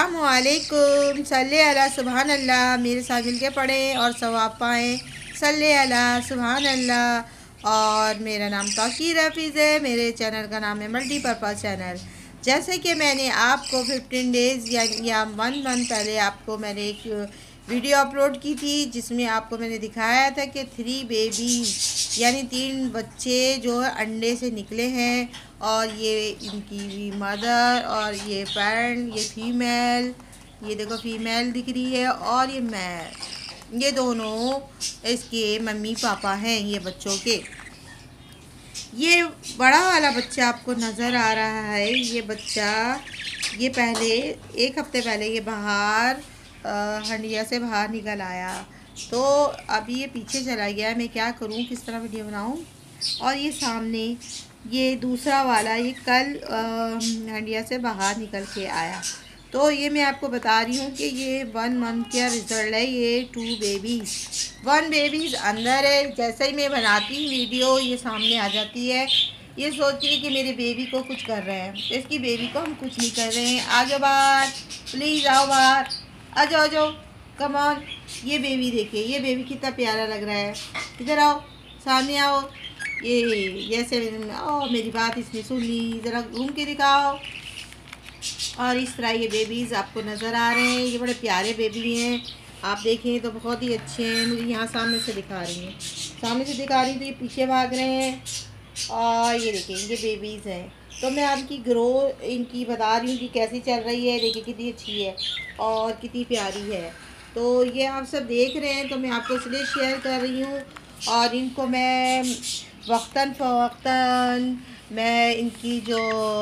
अस्सलामुअलैकुम। सल्ले अला सुभान अल्लाह। मेरे साथ मिलके पढ़ें और सवाब पाएँ। सल्ले अला सुभान अल्लाह। और मेरा नाम तौकीर हफीज़ है। मेरे चैनल का नाम है मल्टीपर्पज़ चैनल। जैसे कि मैंने आपको 15 डेज़ या 1 मंथ पहले आपको मैंने एक वीडियो अपलोड की थी, जिसमें आपको मैंने दिखाया था कि 3 बेबी यानी 3 बच्चे जो अंडे से निकले हैं, और ये इनकी मदर और ये पेरेंट, ये फीमेल, ये देखो फीमेल दिख रही है, और ये मेल, ये दोनों इसके मम्मी पापा हैं ये बच्चों के। ये बड़ा वाला बच्चा आपको नज़र आ रहा है, ये बच्चा ये पहले 1 हफ्ते पहले ये बाहर हंडिया से बाहर निकल आया, तो अभी ये पीछे चला गया। मैं क्या करूं, किस तरह वीडियो बनाऊं। और ये सामने ये दूसरा वाला ये कल हंडिया से बाहर निकल के आया। तो ये मैं आपको बता रही हूँ कि ये 1 मंथ का रिज़ल्ट है। ये 2 बेबीज़ 1 बेबीज़ अंदर है। जैसे ही मैं बनाती हूँ वीडियो, ये सामने आ जाती है। ये सोच रही है कि मेरे बेबी को कुछ कर रहे हैं, तो इसकी बेबी को हम कुछ नहीं कर रहे हैं। आ जाओ बाहर, प्लीज़ आओ बाहर, आ जाओ आ जाओ, कम ऑन। ये बेबी देखिए, ये बेबी कितना प्यारा लग रहा है। इधर आओ, सामने आओ। ये जैसे मेरी बात इसने सुन ली, ज़रा घूम के दिखाओ। और इस तरह ये बेबीज़ आपको नज़र आ रहे हैं। ये बड़े प्यारे बेबी हैं, आप देखें तो बहुत ही अच्छे हैं। मुझे यहाँ सामने से दिखा रही हैं, सामने से दिखा रही तो ये पीछे भाग रहे हैं। और ये देखें, ये बेबीज़ हैं। तो मैं आपकी ग्रो इनकी बता रही हूँ कि कैसी चल रही है। देखिए कितनी अच्छी है और कितनी प्यारी है। तो ये आप सब देख रहे हैं, तो मैं आपको इसलिए शेयर कर रही हूँ। और इनको मैं वक्तन फ़वक्तन मैं इनकी जो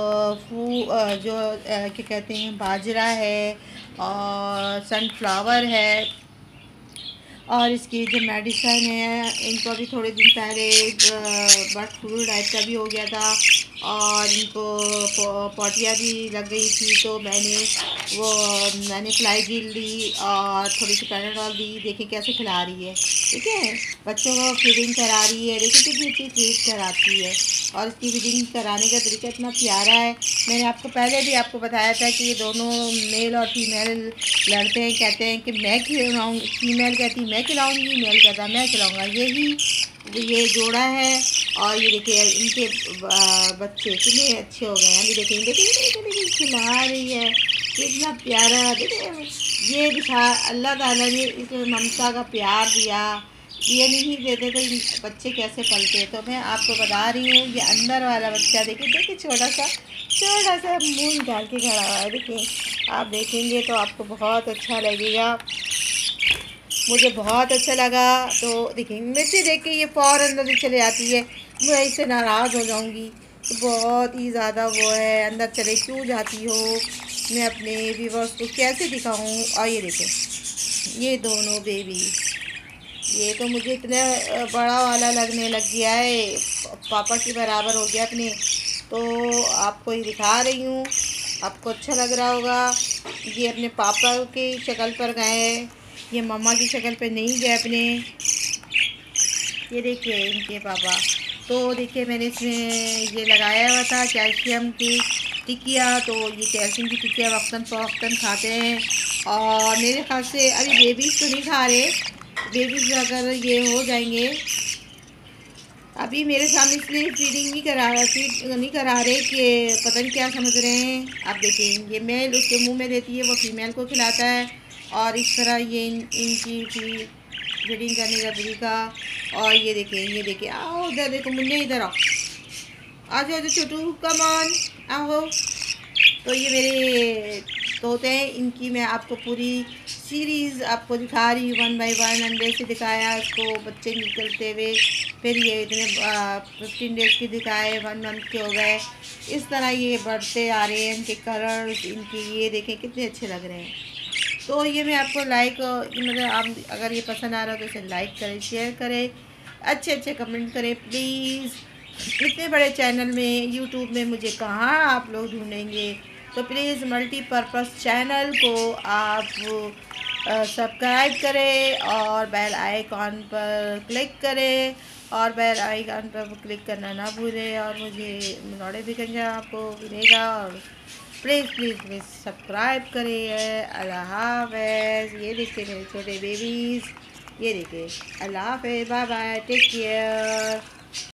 क्या कहते हैं, बाजरा है और सनफ्लावर है, और इसकी जो मेडिसन है, इनको अभी थोड़े दिन पहले बर्ड फ्लू टाइप का भी हो गया था, और इनको पॉटिया भी लग गई थी। तो मैंने फ्लाईजील दी और थोड़ी सी पैराडॉल दी। देखिए कैसे खिला रही है, ठीक है, बच्चों को फीडिंग करा रही है। देखिए कितनी अच्छी फीड कराती है, और इसकी फीडिंग कराने का तरीका इतना प्यारा है। मैंने आपको पहले भी आपको बताया था कि ये दोनों मेल और फीमेल लड़ते हैं, कहते हैं कि मैं खिलाऊँ, फीमेल कहती मैं खिलाऊँगी, मेल कहता मैं खिलाऊँगा। ये जोड़ा है। और ये देखिए इनके बच्चे कितने अच्छे हो गए हैं। अभी देखिए देखिए खिला रही है, कितना प्यारा। देखिए ये दिखा, अल्लाह ताला ने इसमें ममता का प्यार दिया। ये नहीं देते तो बच्चे कैसे पलते। तो मैं आपको बता रही हूँ, ये अंदर वाला बच्चा देखिए छोटा सा मुंह निकाल के खड़ा हुआ है। देखिए आप देखेंगे तो आपको बहुत अच्छा लगेगा, मुझे बहुत अच्छा लगा। तो देखिए मुझे देख के ये फ़ौरन अंदर चले आती है, मैं इससे नाराज़ हो जाऊँगी। तो बहुत ही ज़्यादा वो है, अंदर चले क्यों जाती हो, मैं अपने व्यूअर्स को कैसे दिखाऊँ। और ये देखें ये दोनों बेबी, ये तो मुझे इतने बड़ा वाला लगने लग गया है, पापा के बराबर हो गया अपने। तो आपको ये दिखा रही हूँ, आपको अच्छा लग रहा होगा। ये अपने पापा की शक्ल पर गए हैं, ये मम्मा की शक्ल पे नहीं गए अपने। ये देखिए इनके पापा। तो देखिए मैंने इसमें ये लगाया हुआ था कैल्शियम की टिकिया। तो ये कैल्शियम की टिकिया वक्तन फ़वक्तन खाते हैं। और मेरे ख्याल से अभी बेबीज़ तो नहीं खा रहे, बेबीज़ अगर ये हो जाएंगे, अभी मेरे सामने इसलिए फीड नहीं करा रहे कि पता नहीं क्या समझ रहे हैं। आप देखें ये मेल उसके मुंह में देती है, वो फीमेल को खिलाता है। और इस तरह ये इनकी फीडिंग करने का तरीका। और ये देखें आओ इधर देखो, मुन्ने इधर आओ, आ जाओ छोटू, कम ऑन आओ। तो ये मेरे तोते हैं, इनकी मैं आपको पूरी सीरीज़ आपको दिखा रही हूँ। 1 बाय 1 अंडे से दिखाया इसको बच्चे निकलते हुए, फिर ये इतने 15 डेज़ के दिखाए, 1 मंथ के हो गए। इस तरह ये बढ़ते आ रहे हैं, इनके कलर्स, इनकी ये देखें कितने अच्छे लग रहे हैं। तो ये मैं आपको मतलब आप अगर ये पसंद आ रहा हो तो इसे लाइक करें, शेयर करें, अच्छे कमेंट करें प्लीज़। इतने बड़े चैनल में यूट्यूब में मुझे कहाँ आप लोग ढूँढेंगे। तो प्लीज़ मल्टीपर्पज़ चैनल को आप सब्सक्राइब करें और बेल आइकॉन पर क्लिक करें, और बेल आइकॉन पर क्लिक करना ना भूलें। और मुझे नोटिफिकेशन आपको मिलेगा, और प्लीज़ प्लीज़ प्लीज़ सब्सक्राइब करिए। अल्लाह हाफ़िज़। ये देखिए मेरे छोटे बेबीज़, ये देखिए। अल्लाह हाफ़िज़, बाय बाय, टेक केयर।